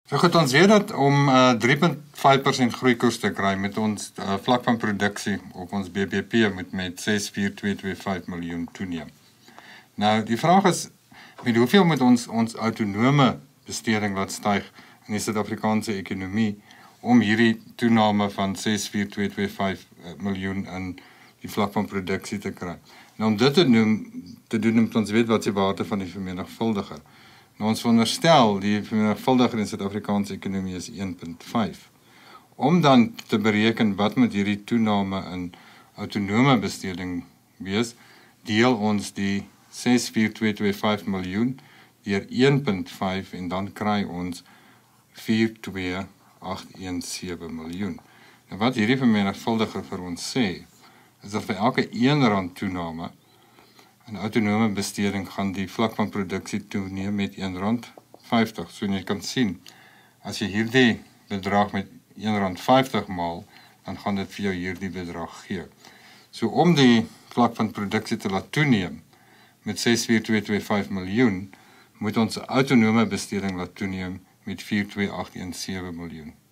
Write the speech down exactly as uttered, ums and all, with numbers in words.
So goed, ons weet dat om uh, drie komma vyf persent groeikoers te kry met ons uh, vlak van produksie op ons B B P moet met ses vier twee twee vyf miljoen toeneem. Nou, die vraag is, met hoeveel moet ons ons autonome besteding laat styg in die Suid-Afrikaanse ekonomie om hierdie toename van ses vier twee twee vyf miljoen in die vlak van produksie te kry. Nou om dit te doen, te doen moet ons weet wat die waarde van die vermenigvuldiger. Nou ons veronderstel die vermenigvuldiger in die Suid-Afrikaanse ekonomie is een komma vyf. Om dan te bereken wat moet hierdie toename in autonome besteding wees, deel ons die ses vier twee twee vyf miljoen deur een komma vyf en dan kry ons vier twee agt een sewe miljoen. En wat hierdie vermenigvuldiger vir ons sê, is dat vir elke een rand toename in autonome besteding gaan die vlak van produksie toeneem met een rand vyftig. So jy kan sien, as jy hierdie bedrag met een rand vyftig maal, dan gaan dit vir jou hierdie bedrag gee. So om die vlak van produksie te laat toeneem met ses vier twee twee vyf miljoen, moet ons autonome besteding laat toeneem met vier twee agt een sewe miljoen.